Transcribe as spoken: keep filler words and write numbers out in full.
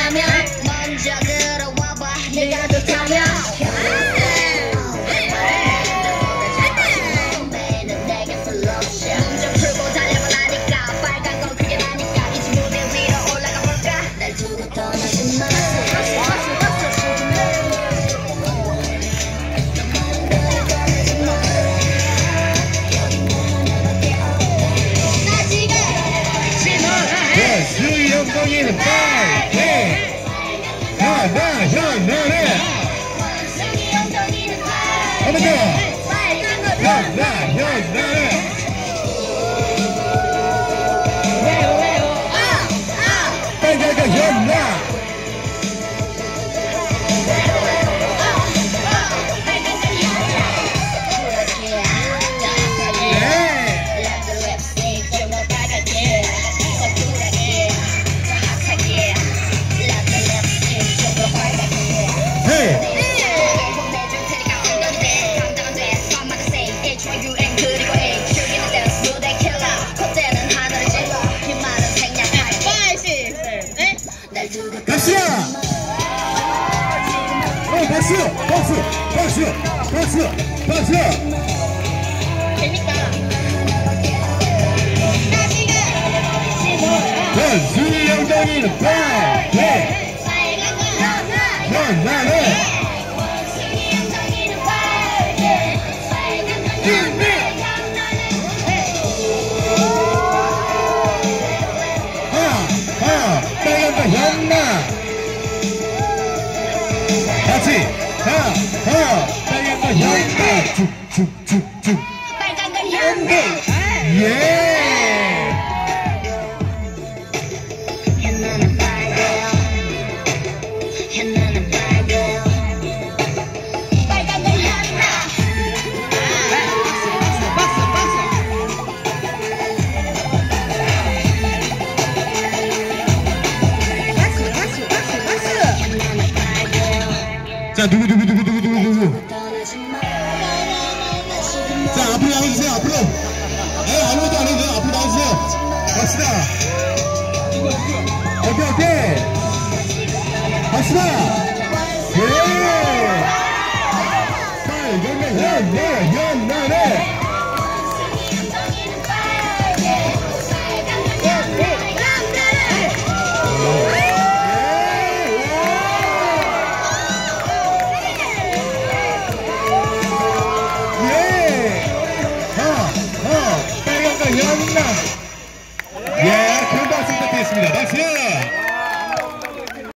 좋다면 먼저 들어와봐 내가 좋다면 문제 풀고 달려봐 나니까 빨간 건 그게 나니까 이제 무대 위로 올라가 볼까 날 두고 떠나지 마 수위 엉덩이는 빨개 하나 현나네 한번 더 하나 현나네 빨간 현나 박수야! 어, 박수! 박수! 박수! 박수! 박수! 재밌다 수위 엉덩이는 빨개 현나네 빨간 거 현나 같이 하하 빨간 거 현나 쭉쭉쭉쭉 빨간 건 현대 예 현나는 빨개요 현나는 빨개요 빨간 건 현나 박수 박수 자 누구 누구 누구 누구 누구 누구 자 앞으로 나와주세요 앞으로 에 아무것도 안 해도 돼요 앞으로 나와주세요 갑시다 오케이 오케이 갑시다 예 빨간 거 현나 현나네 예, 큰 박수 부탁드리겠습니다. 박수!